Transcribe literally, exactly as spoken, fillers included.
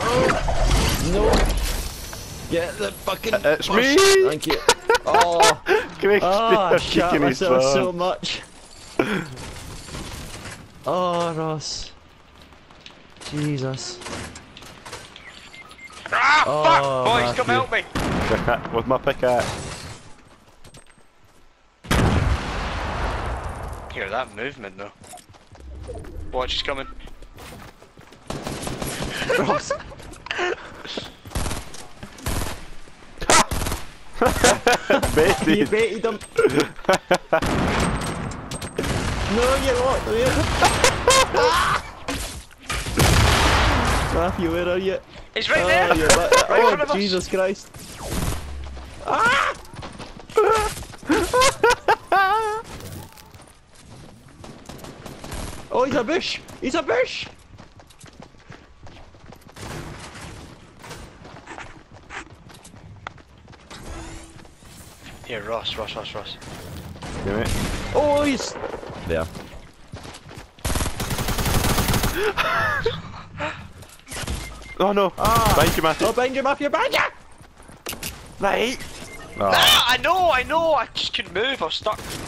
No! Get the fucking It's push. me! Thank you. Oh! Christ, Ah, I you're shot kicking his myself so phone. much. Oh, Ross. Jesus. Ah, Oh, fuck! Boys, come Matthew. help me! Pickaxe- With my pickaxe. Hear that movement though. Watch, he's coming. Ross. Baited. You baited him. No, you're locked away. Matthew, where are you? He's right Oh, there! you're back. Right in front Oh, of us. Jesus Christ. Ah! Oh, he's a bush! He's a bush! Here, Ross, Ross, Ross, Ross. Damn it. Oh, he's... There. Oh no! Ah. Thank you, Matthew. Oh, behind you, Matthew, behind you! Right. Oh. Ah, I know, I know! I just couldn't move, I was stuck.